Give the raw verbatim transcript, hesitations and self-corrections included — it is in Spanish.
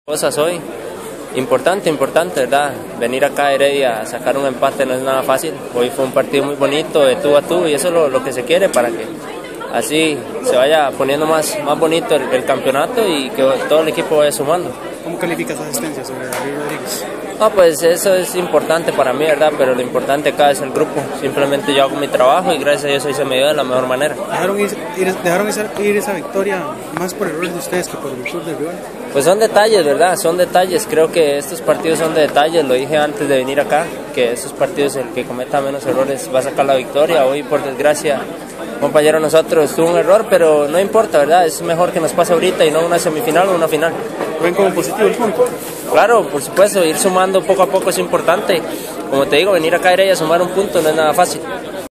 Cosas hoy, importante, importante, ¿verdad? Venir acá a Heredia a sacar un empate no es nada fácil. Hoy fue un partido muy bonito, de tú a tú, y eso es lo, lo que se quiere para que así se vaya poniendo más, más bonito el, el campeonato y que todo el equipo vaya sumando. ¿Cómo calificas la asistencia sobre David Rodríguez? No, pues eso es importante para mí, ¿verdad? Pero lo importante acá es el grupo. Simplemente yo hago mi trabajo y gracias a Dios hoy se me dio de la mejor manera. ¿Dejaron ir, ir, dejaron ir esa victoria más por errores de ustedes que por el club del rival? Pues son detalles, ¿verdad? Son detalles. Creo que estos partidos son de detalles. Lo dije antes de venir acá, que estos partidos el que cometa menos errores va a sacar la victoria. Hoy, por desgracia, compañero nosotros tuvo un error, pero no importa, ¿verdad? Es mejor que nos pase ahorita y no una semifinal o una final. ¿Ven como positivo el punto? Claro, por supuesto, ir sumando poco a poco es importante. Como te digo, venir acá a Heredia a sumar un punto no es nada fácil.